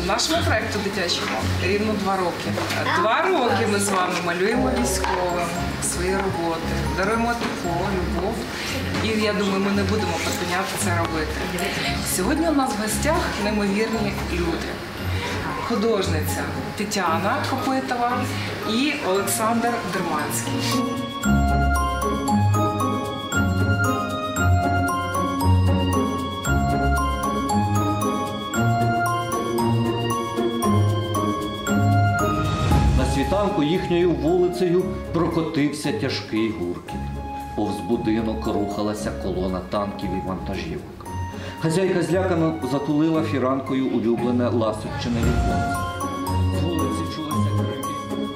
Нашому проєкту дитячому рівно 2 роки. 2 роки ми з вами малюємо військовим свої роботи, даруємо тепло, любов. І я думаю, ми не будемо припиняти це робити. Сьогодні у нас в гостях неймовірні люди. Художниця Тетяна Копитова і Олександр Дерманський. На світанку їхньою вулицею прокотився тяжкий гуркіт. Повз будинок рухалася колона танків і вантажівок. Хазяйка злякано затулила фіранкою улюблене ласощине віконце. З вулиці чулися крики.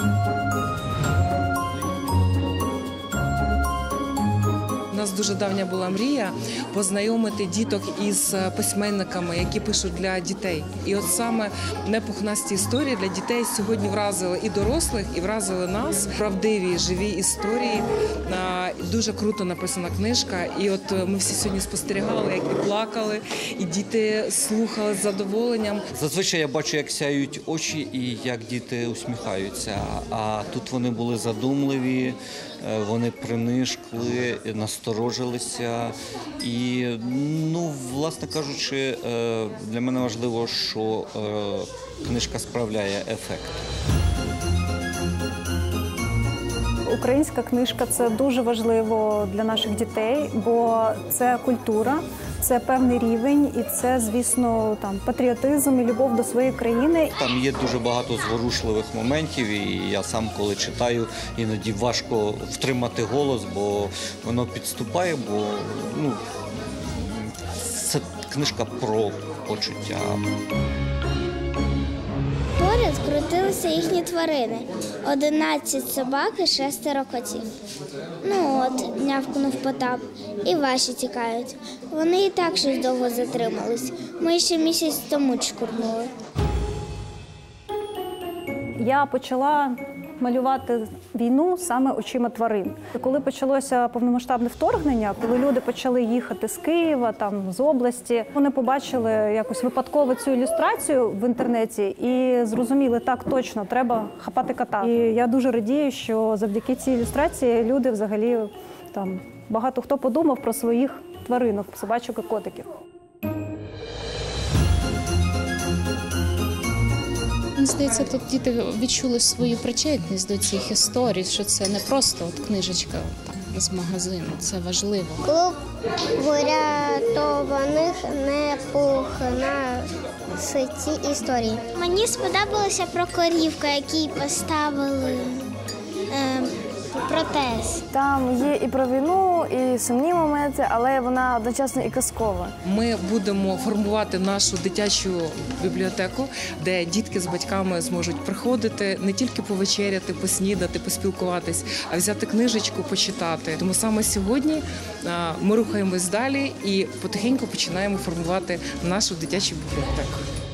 У нас дуже давня була мрія познайомити діток із письменниками, які пишуть для дітей. І от саме непухнасті історії для дітей сьогодні вразили і дорослих, і вразили нас. Правдиві, живі історії. Дуже круто написана книжка. І от ми всі сьогодні спостерігали, як і плакали, і діти слухали з задоволенням. Зазвичай я бачу, як сяють очі і як діти усміхаються. А тут вони були задумливі, вони принишкли, насторожилися. І, власне кажучи, для мене важливо, що книжка справляє ефект. Українська книжка – це дуже важливо для наших дітей, бо це культура, це певний рівень і це, звісно, патріотизм і любов до своєї країни. Там є дуже багато зворушливих моментів, і я сам, коли читаю, іноді важко втримати голос, бо воно підступає, бо це книжка про почуття. Поряд крутилися їхні тварини. 11 собак і 6 котів. Нявкнув Потап. І ваші тікають. Вони і так щось довго затримались. Ми ще місяць тому чкурнули. Я почала малювати війну саме очима тварин. Коли почалося повномасштабне вторгнення, коли люди почали їхати з Києва, з області, вони побачили якось випадково цю ілюстрацію в інтернеті і зрозуміли, так, точно, треба хапати кота. І я дуже радію, що завдяки цій ілюстрації люди взагалі, багато хто подумав про своїх тваринок, собачок і котиків. Мені здається, тут діти відчули свою причетність до цих історій, що це не просто книжечка з магазину, це важливо. Клуб врятованих непухнасті історії. Мені сподобалося про корівку, якій поставили протез. Там є і про війну, і сумні моменти, але вона одночасно і казкова. Ми будемо формувати нашу дитячу бібліотеку, де дітки з батьками зможуть приходити, не тільки повечеряти, поснідати, поспілкуватись, а взяти книжечку, почитати. Тому саме сьогодні ми рухаємось далі і потихеньку починаємо формувати нашу дитячу бібліотеку.